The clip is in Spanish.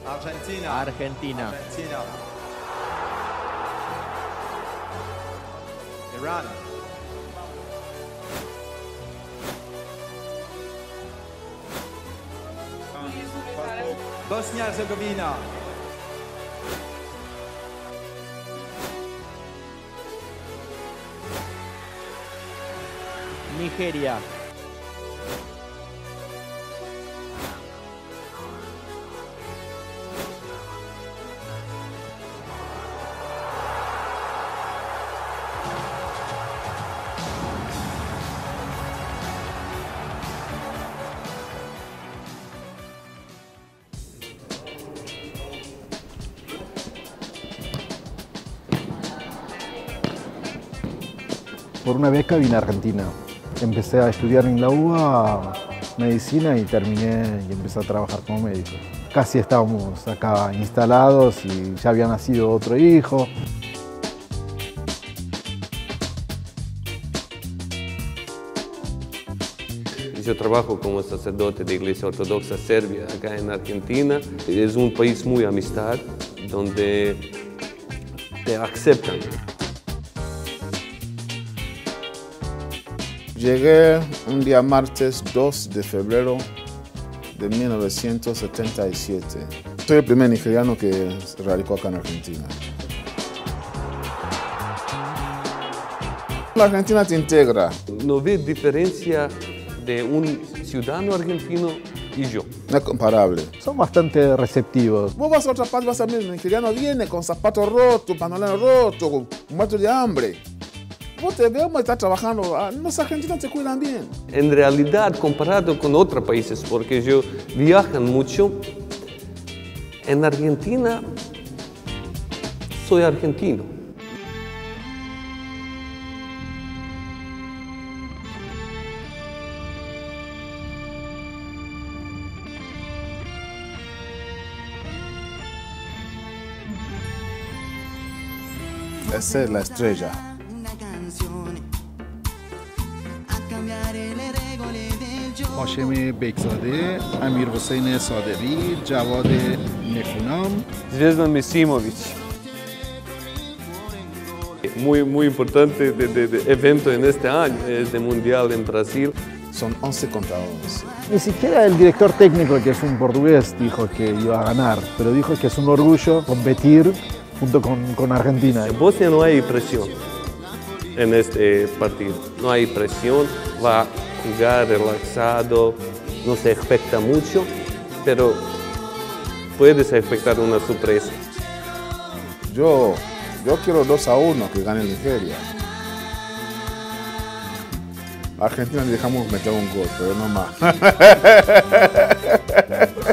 Argentina. Argentina. Argentina. Iran. Bosnia-Herzegovina. Nigeria. Por una beca vine a Argentina. Empecé a estudiar en la UBA medicina y terminé y empecé a trabajar como médico. Casi estábamos acá instalados y ya había nacido otro hijo. Yo trabajo como sacerdote de Iglesia Ortodoxa Serbia acá en Argentina. Es un país muy amistad, donde te aceptan. Llegué un día martes 2 de febrero de 1977. Soy el primer nigeriano que radicó acá en Argentina. La Argentina te integra. No ve diferencia de un ciudadano argentino y yo. No es comparable. Son bastante receptivos. Vos vas a otra parte, vas a ver, el nigeriano viene con zapatos rotos, pantalón roto, muerto de hambre. Vos te vemos, estás trabajando, los argentinos te cuidan bien. En realidad, comparado con otros países, porque yo viajan mucho, en Argentina soy argentino. Esa es la estrella. هاشم بکزاده، امیر حسین صادقی، جواد نخونام. Zvezdan Misimovic. Muy importante de evento en este año, es de Mundial en Brasil. Son 11 contra 11. Ni siquiera el director técnico, que es un portugués, dijo que iba a ganar, pero dijo que es un orgullo competir junto con Argentina. En Bosnia no hay presión en este partido, no hay presión, va a jugar relaxado, no se expecta mucho, pero puedes expectar una sorpresa. Yo quiero 2-1 que gane Nigeria. Argentina le dejamos meter un gol, pero no más.